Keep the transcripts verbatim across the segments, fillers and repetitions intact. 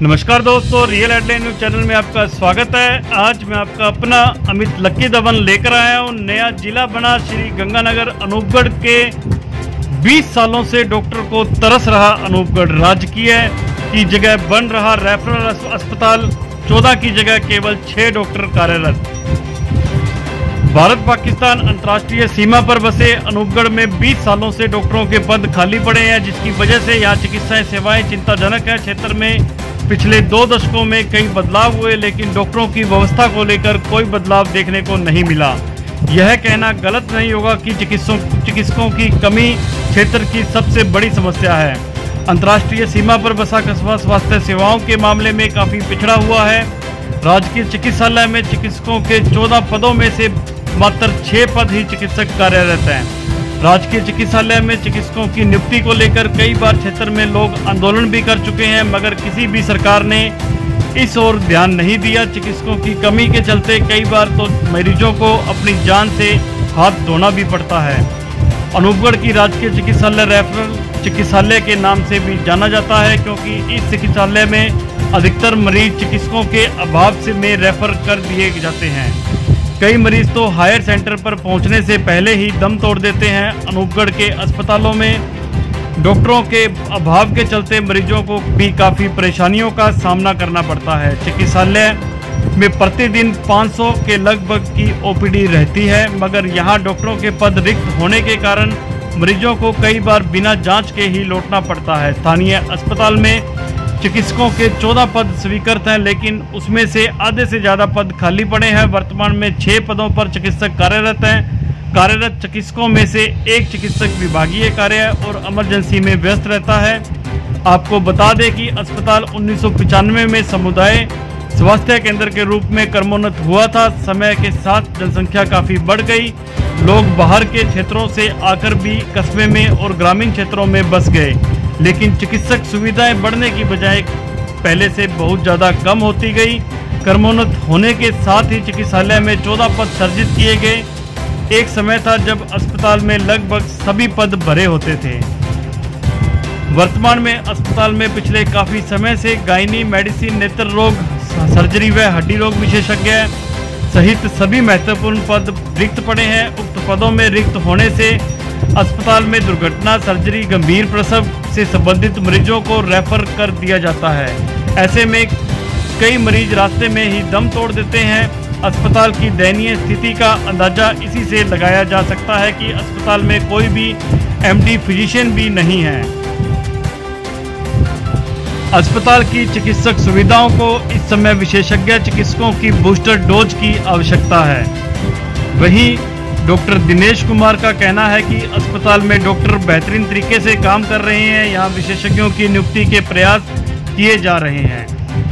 नमस्कार दोस्तों, real headline news channel में आपका स्वागत है। आज मैं आपका अपना अमित लक्की दवन लेकर आया हूँ। नया जिला बना श्री गंगानगर अनूपगढ़ के बीस सालों से डॉक्टर को तरस रहा अनूपगढ़। राजकीय की जगह बन रहा रेफरल अस्पताल, चौदह की जगह केवल छह डॉक्टर कार्यरत। भारत पाकिस्तान अंतर्राष्ट्रीय सीमा पर बसे अनूपगढ़ में बीस सालों से डॉक्टरों के पद खाली पड़े हैं, जिसकी वजह से यहाँ चिकित्सा सेवाएं चिंताजनक है। क्षेत्र में पिछले दो दशकों में कई बदलाव हुए, लेकिन डॉक्टरों की व्यवस्था को लेकर कोई बदलाव देखने को नहीं मिला। यह कहना गलत नहीं होगा कि चिकित्सकों चिकित्सकों की कमी क्षेत्र की सबसे बड़ी समस्या है। अंतर्राष्ट्रीय सीमा पर बसा कस्बा स्वास्थ्य सेवाओं के मामले में काफ़ी पिछड़ा हुआ है। राजकीय चिकित्सालय में चिकित्सकों के चौदह पदों में से मात्र छह पद ही चिकित्सक कार्यरत हैं। राजकीय चिकित्सालय में चिकित्सकों की नियुक्ति को लेकर कई बार क्षेत्र में लोग आंदोलन भी कर चुके हैं, मगर किसी भी सरकार ने इस ओर ध्यान नहीं दिया। चिकित्सकों की कमी के चलते कई बार तो मरीजों को अपनी जान से हाथ धोना भी पड़ता है। अनूपगढ़ की राजकीय चिकित्सालय रेफरल चिकित्सालय के नाम से भी जाना जाता है, क्योंकि इस चिकित्सालय में अधिकतर मरीज चिकित्सकों के अभाव से में रेफर कर दिए जाते हैं। कई मरीज तो हायर सेंटर पर पहुंचने से पहले ही दम तोड़ देते हैं। अनूपगढ़ के अस्पतालों में डॉक्टरों के अभाव के चलते मरीजों को भी काफ़ी परेशानियों का सामना करना पड़ता है। चिकित्सालय में प्रतिदिन पाँच सौ के लगभग की ओपीडी रहती है, मगर यहां डॉक्टरों के पद रिक्त होने के कारण मरीजों को कई बार बिना जांच के ही लौटना पड़ता है। स्थानीय अस्पताल में चिकित्सकों के चौदह पद स्वीकृत हैं, लेकिन उसमें से आधे से ज़्यादा पद खाली पड़े हैं। वर्तमान में छह पदों पर चिकित्सक कार्यरत हैं। कार्यरत चिकित्सकों में से एक चिकित्सक विभागीय कार्य और इमरजेंसी में व्यस्त रहता है। आपको बता दें कि अस्पताल उन्नीस सौ पचानवे में समुदाय स्वास्थ्य केंद्र के रूप में कर्मोन्नत हुआ था। समय के साथ जनसंख्या काफ़ी बढ़ गई। लोग बाहर के क्षेत्रों से आकर भी कस्बे में और ग्रामीण क्षेत्रों में बस गए, लेकिन चिकित्सक सुविधाएं बढ़ने की बजाय पहले से बहुत ज़्यादा कम होती गई। कर्मोन्नत होने के साथ ही चिकित्सालय में चौदह पद सृजित किए गए। एक समय था जब अस्पताल में लगभग सभी पद भरे होते थे। वर्तमान में अस्पताल में पिछले काफ़ी समय से गायनी, मेडिसिन, नेत्र रोग, सर्जरी व हड्डी रोग विशेषज्ञ सहित सभी महत्वपूर्ण पद रिक्त पड़े हैं। उक्त पदों में रिक्त होने से अस्पताल में दुर्घटना, सर्जरी, गंभीर प्रसव से संबंधित मरीजों को रेफर कर दिया जाता है। ऐसे में कई मरीज रास्ते में ही दम तोड़ देते हैं। अस्पताल की दयनीय स्थिति का अंदाजा इसी से लगाया जा सकता है कि अस्पताल में कोई भी एमडी फिजिशियन भी नहीं है। अस्पताल की चिकित्सक सुविधाओं को इस समय विशेषज्ञ चिकित्सकों की बूस्टर डोज की आवश्यकता है। वहीं डॉक्टर दिनेश कुमार का कहना है कि अस्पताल में डॉक्टर बेहतरीन तरीके से काम कर रहे हैं। यहाँ विशेषज्ञों की नियुक्ति के प्रयास किए जा रहे हैं।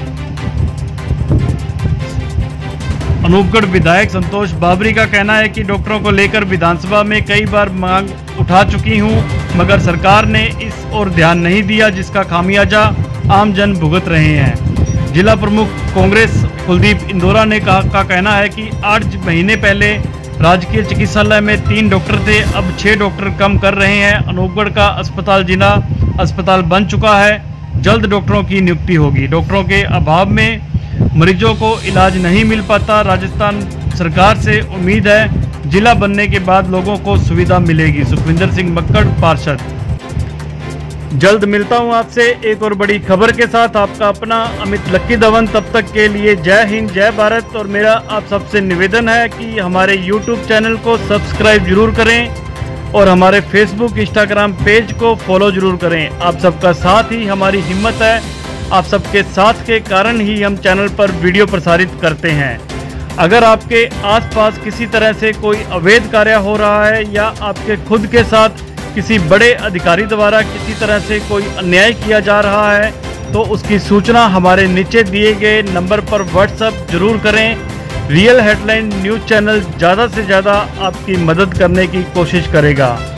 अनूपगढ़ विधायक संतोष बाबरी का कहना है कि डॉक्टरों को लेकर विधानसभा में कई बार मांग उठा चुकी हूं, मगर सरकार ने इस ओर ध्यान नहीं दिया, जिसका खामियाजा आम जन भुगत रहे हैं। जिला प्रमुख कांग्रेस कुलदीप इंदौरा ने कहा का कहना है कि आठ महीने पहले राजकीय चिकित्सालय में तीन डॉक्टर थे, अब छह डॉक्टर कम कर रहे हैं। अनूपगढ़ का अस्पताल जिला अस्पताल बन चुका है। जल्द डॉक्टरों की नियुक्ति होगी। डॉक्टरों के अभाव में मरीजों को इलाज नहीं मिल पाता। राजस्थान सरकार से उम्मीद है जिला बनने के बाद लोगों को सुविधा मिलेगी। सुखविंदर सिंह मक्कड़, पार्षद। जल्द मिलता हूं आपसे एक और बड़ी खबर के साथ। आपका अपना अमित लक्की दवन। तब तक के लिए जय हिंद, जय भारत। और मेरा आप सबसे निवेदन है कि हमारे यूट्यूब चैनल को सब्सक्राइब जरूर करें और हमारे फेसबुक, इंस्टाग्राम पेज को फॉलो जरूर करें। आप सबका साथ ही हमारी हिम्मत है। आप सबके साथ के कारण ही हम चैनल पर वीडियो प्रसारित करते हैं। अगर आपके आसपास किसी तरह से कोई अवैध कार्य हो रहा है या आपके खुद के साथ किसी बड़े अधिकारी द्वारा किसी तरह से कोई अन्याय किया जा रहा है, तो उसकी सूचना हमारे नीचे दिए गए नंबर पर व्हाट्सएप जरूर करें। रियल हेडलाइन न्यूज़ चैनल ज़्यादा से ज़्यादा आपकी मदद करने की कोशिश करेगा।